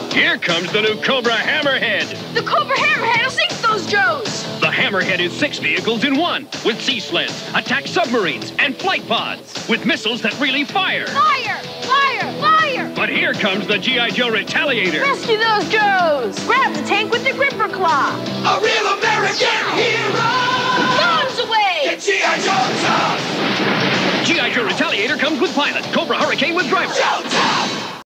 Here comes the new Cobra Hammerhead. The Cobra Hammerhead will sink those Joes. The Hammerhead is 6 vehicles in one, with sea sleds, attack submarines, and flight pods, with missiles that really fire. Fire! Fire! Fire! But here comes the G.I. Joe Retaliator. Rescue those Joes! Grab the tank with the gripper claw. A real American hero! Bombs away! Get G.I. Joe tough! G.I. Joe Retaliator comes with pilot, Cobra Hurricane with driver. Joe tough!